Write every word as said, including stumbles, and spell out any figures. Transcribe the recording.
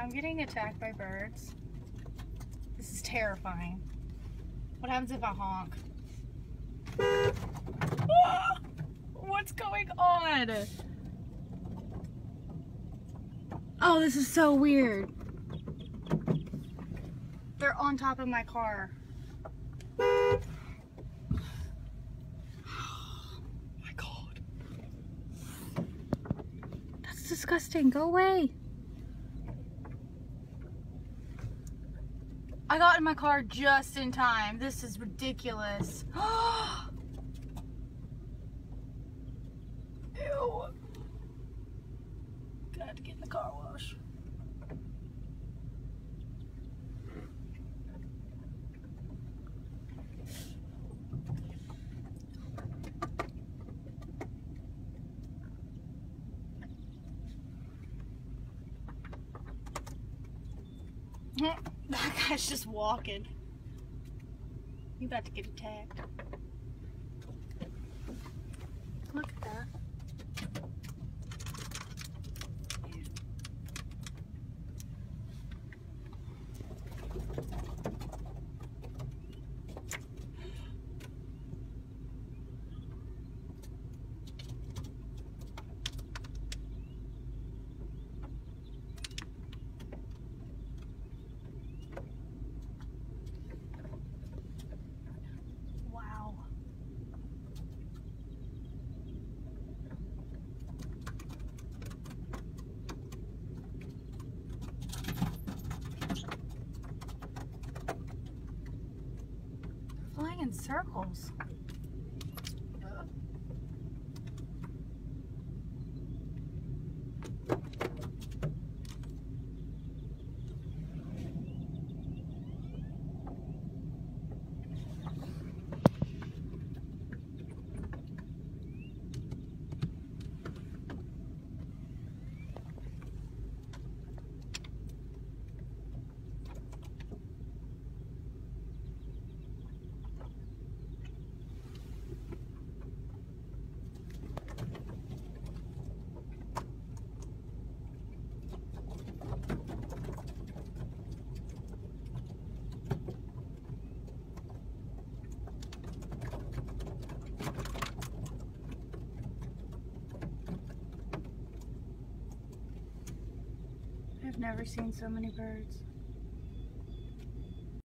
I'm getting attacked by birds. This is terrifying. What happens if I honk? What's going on? Oh, this is so weird. They're on top of my car. Oh my God. That's disgusting. Go away. I got in my car just in time. This is ridiculous. Ew. Gonna have to get in the car wash. That guy's just walking. You about to get attacked. Look at that. Flying in circles. I've never seen so many birds.